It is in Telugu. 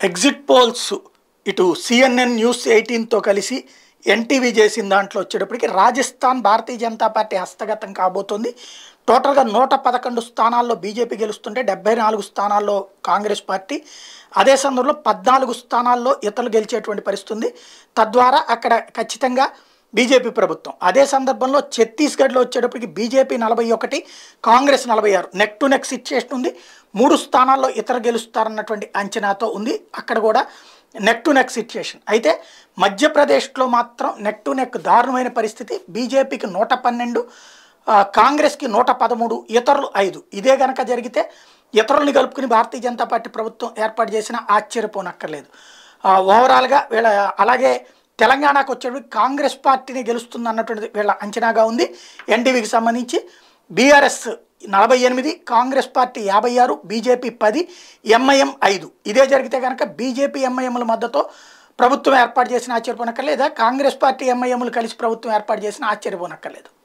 ఎగ్జిట్ పోల్స్ ఇటు సిఎన్ఎన్ న్యూస్ 18తో కలిసి ఎన్టీవీ చేసిన దాంట్లో వచ్చేటప్పటికి రాజస్థాన్ భారతీయ జనతా పార్టీ హస్తగతం కాబోతోంది. టోటల్గా 111 స్థానాల్లో బీజేపీ గెలుస్తుంటే 74 స్థానాల్లో కాంగ్రెస్ పార్టీ, అదే సందర్భంలో 14 స్థానాల్లో ఇతరులు గెలిచేటువంటి పరిస్థితి ఉంది. తద్వారా అక్కడ ఖచ్చితంగా బీజేపీ ప్రభుత్వం. అదే సందర్భంలో ఛత్తీస్గఢ్లో వచ్చేటప్పటికి BJP 41, Congress 46, neck to neck situation ఉంది. 3 స్థానాల్లో ఇతర గెలుస్తారన్నటువంటి అంచనాతో ఉంది. అక్కడ కూడా నెక్ టు నెక్ సిచ్యుయేషన్. అయితే మధ్యప్రదేశ్లో మాత్రం నెక్ టు నెక్ దారుణమైన పరిస్థితి. బీజేపీకి 112, కాంగ్రెస్కి 113, ఇతరులు 5. ఇదే కనుక జరిగితే ఇతరులని కలుపుకుని భారతీయ జనతా పార్టీ ప్రభుత్వం ఏర్పాటు చేసినా ఆశ్చర్యపోనక్కర్లేదు. ఓవరాల్గా వీళ్ళ అలాగే తెలంగాణకు వచ్చేటప్పుడు కాంగ్రెస్ పార్టీని గెలుస్తుంది అన్నటువంటిది వీళ్ళ అంచనాగా ఉంది. ఎన్టీవీకి సంబంధించి BRS 48, Congress party 56, BJP 10, MIM 5. ఇదే జరిగితే కనుక బీజేపీ ఎంఐఎంల మద్దతు ప్రభుత్వం ఏర్పాటు చేసిన ఆశ్చర్యపోనక్కర్లేదా, కాంగ్రెస్ పార్టీ ఎంఐఎంలు కలిసి ప్రభుత్వం ఏర్పాటు చేసిన ఆశ్చర్యపోనక్కర్లేదు.